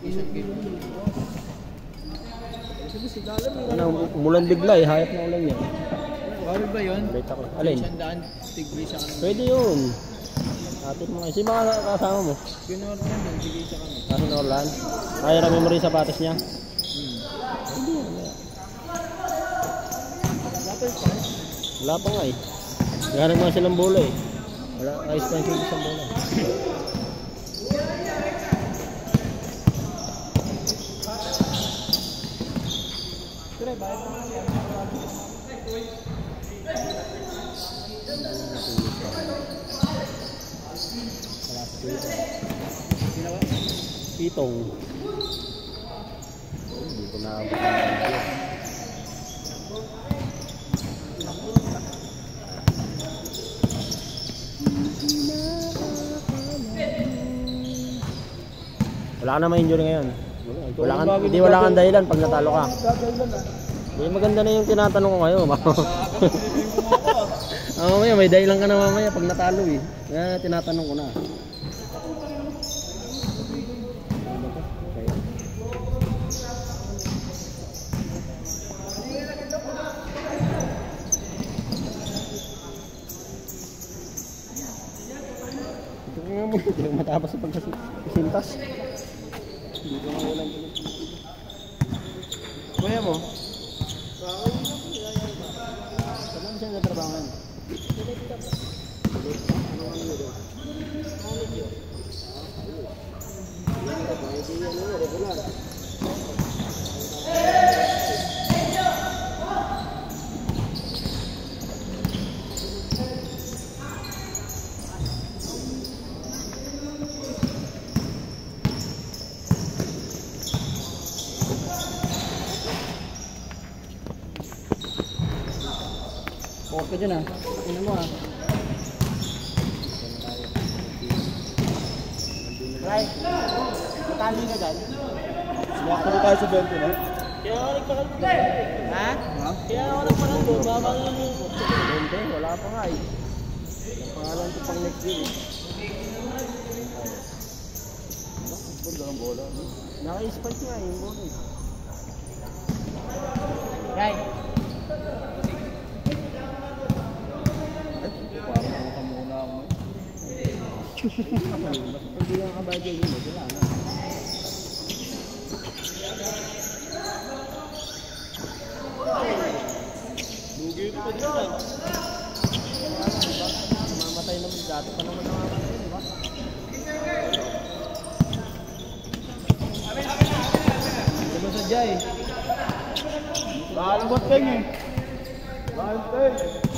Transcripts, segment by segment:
Ano, umulan bigla eh, hayop na ulan yan. Bawal ba yun? Alin? Pwede yun. Atin mo kasi mga kasama mo. Pinorlan, nagbigay siya kami. Kasi Norlan? Ay, rami mo rin sapatos niya? Hindi yun. Wala pa nga eh. Naghanap nga silang bola eh. Wala, ayos pa yung isang bola. Pitong. Hindi ko na wala ka na ma-injury ngayon. Wala kang dahilan pag natalo ka. Hindi maganda na yung tinatanong ko ngayon. Mamaya may dahilan ka na mamaya pag natalo eh. Kaya tinatanong ko na. Hindi ko matapos sa pagkasintas. Hindi ko mawalan ko. Kuya mo? Saan siya natrabahan? Ka dyan ah. Ina mo ah. Right. Matali ka dyan. Sumakto na tayo sa 20 na. Kaya ako nagpakalbo. Ha? Kaya ako nagpakalbo. Babang lang yung 20. Wala pa nga eh. Ang pangalan ko pang next year eh. Ganda ng bola. Naka-spike nga yung bola eh. Right. Hindi lang kabadya yun, wala na. Lugi ito pa din lang. Mamatay naman dati pa naman namamatay, di ba? Hindi mo sadya eh. Bahalong bateng eh. Bahalong bateng.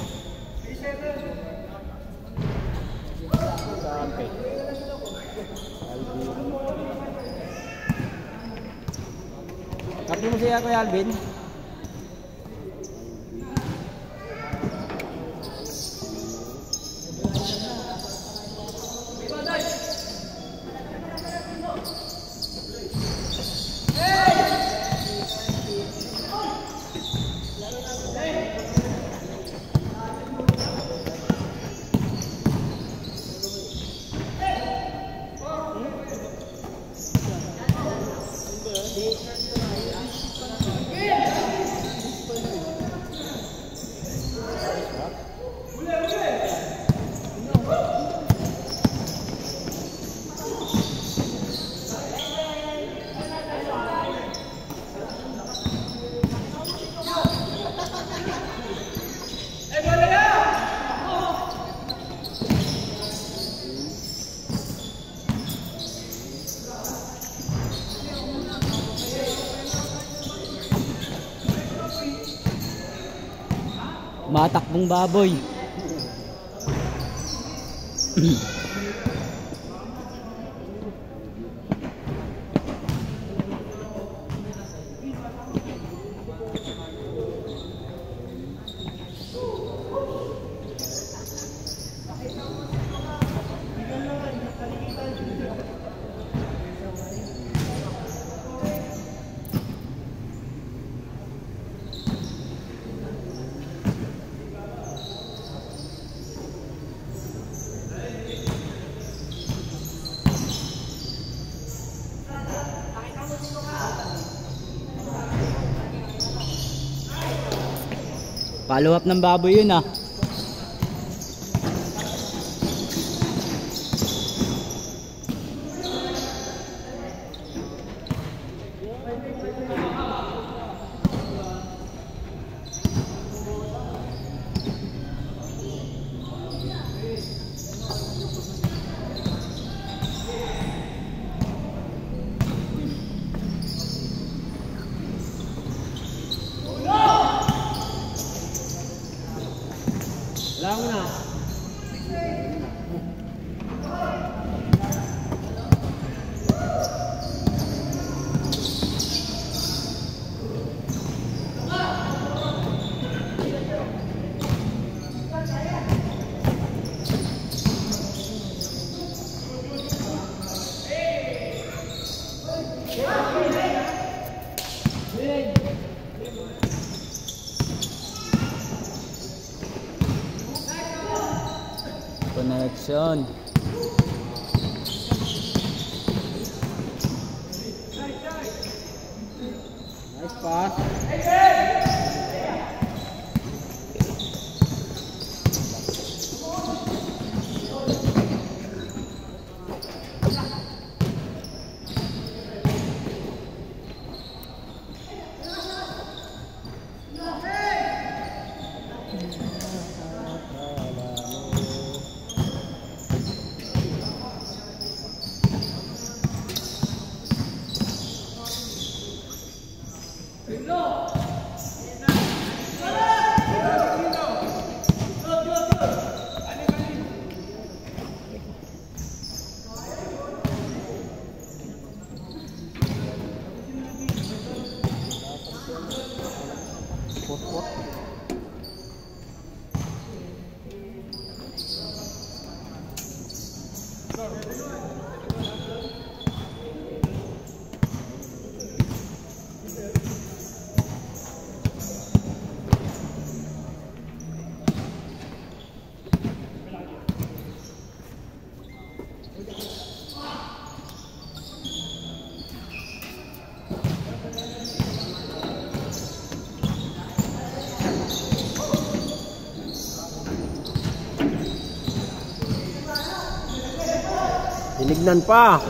Kapi mo siya Kuya Alvin? Matakbong baboy. Follow up ng baboy yun ah. Wala mo na. Connection. Nice pass. Tinignan pa.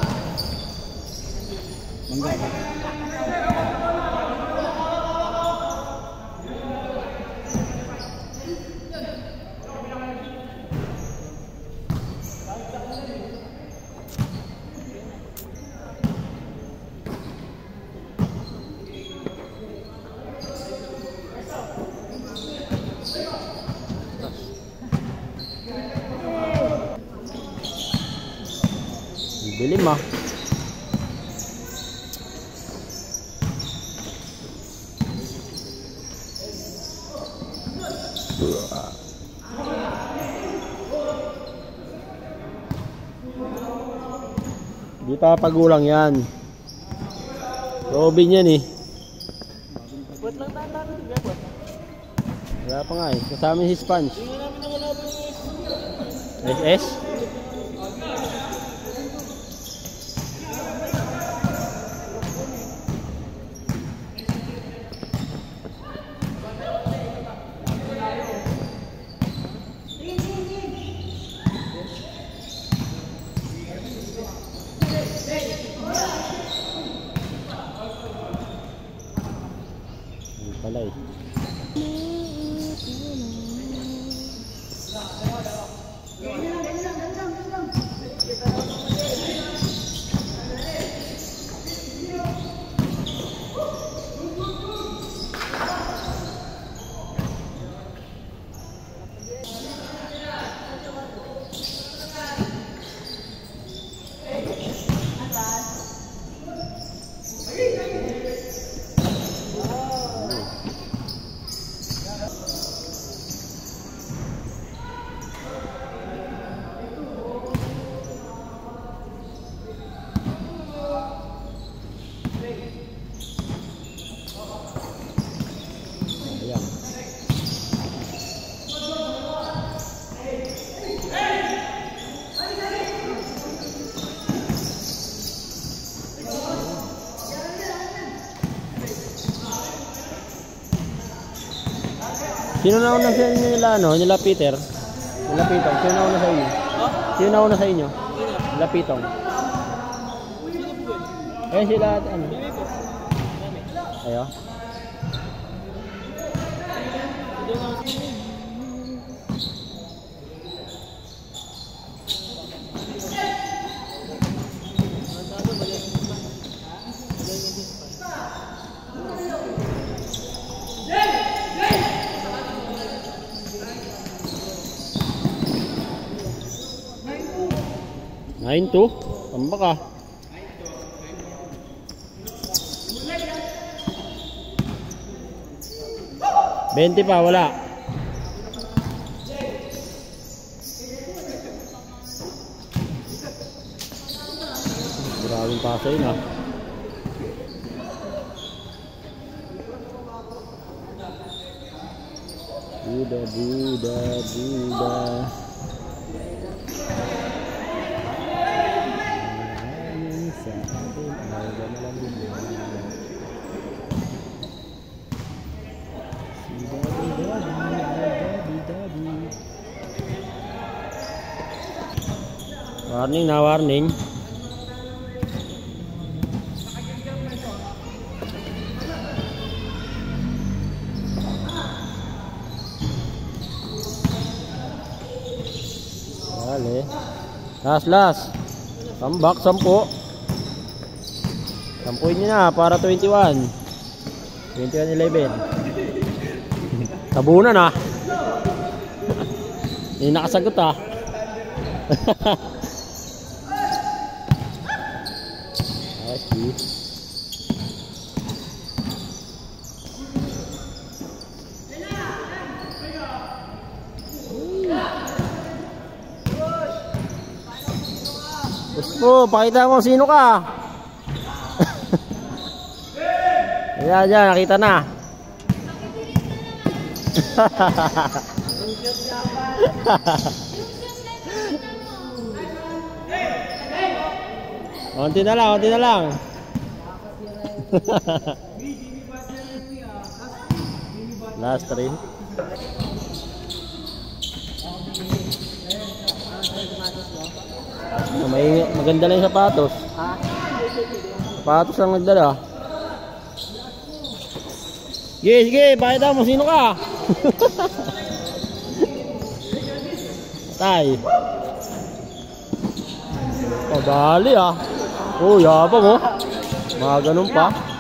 Mangga. Dilim ah. Di pa pagulang yan. Robin yan eh. Wala pa nga eh. Kasama si Sponge. SS? Palay. Sino na una sa inyo nila, ano? Nila Peter? Nila Pitong. Sino na una sa inyo? Sino na una sa inyo? Nila Pitong. Eh, sila, ano? Ayo. Nine two, tambak ah. Bente pa, wala. Maraming paso yun ah. Buda, Buda, Buda. Warning na, warning. Dale. Last. Tambak, 10. Sampuin nyo na para 21. 21-11. Tabunan ah. Hindi nakasagot ah. Okay. Gusto, pakita mo sino ka. Ayan, nakita na. Konti na lang. Last 3. Maganda lang yung sapatos. Sapatos ang nagdala. Sige, pakita mo sino ka. Tay. Padali ah. Oh, yabang oh. Mga ganun pa.